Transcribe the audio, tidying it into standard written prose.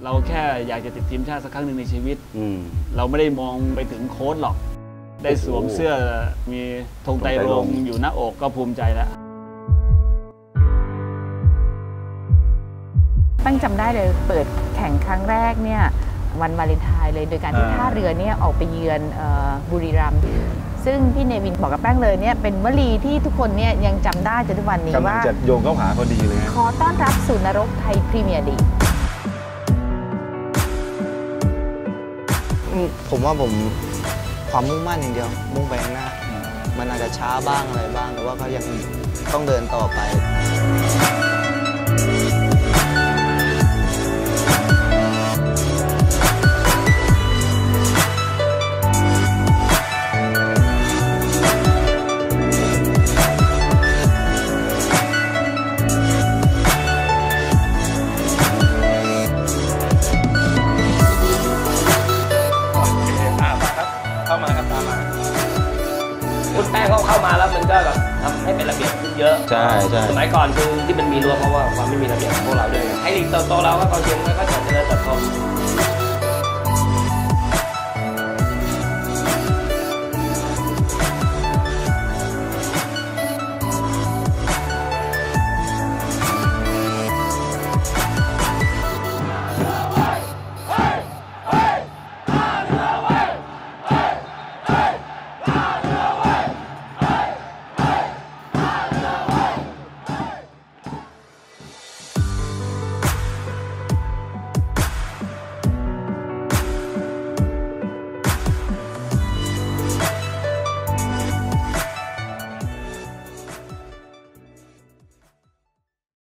เราแค่อยากจะติดทีมชาติสักครั้งหนึ่งในชีวิตเราไม่ได้มองไปถึงโค้ชหรอกได้สวมเสื้อมีธงไตรรงค์อยู่หน้าอกก็ภูมิใจแล้วแป้งจำได้เลยเปิดแข่งครั้งแรกเนี่ยวันวาเลนไทน์เลยโดยการที่ท่าเรือเนี่ยออกไปเยือนบุรีรัมย์ซึ่งพี่เนวินบอกกับแป้งเลยเนี่ยเป็นวลีที่ทุกคนเนี่ยยังจำได้จนทุกวันนี้ว่าจะโยงเข้าหาพอดีเลยขอต้อนรับสู่นรกไทยพรีเมียร์ลีกผมว่าผมความมุ่งมั่นอย่างเดียวมุ่งไปข้างหน้ามันอาจจะช้าบ้างอะไรบ้างแต่ว่าเขายังต้องเดินต่อไปคุณแป้งเข้ามาแล้วมันก็แบบทำให้เป็นระเบียบขึ้นเยอะใช่สมัยก่อนคือที่มันมีรั้วเพราะว่าความไม่มีระเบียบของพวกเราด้วยให้ลีกโตๆเราก็กองเชียร์มันก็จะเจริญเติบโต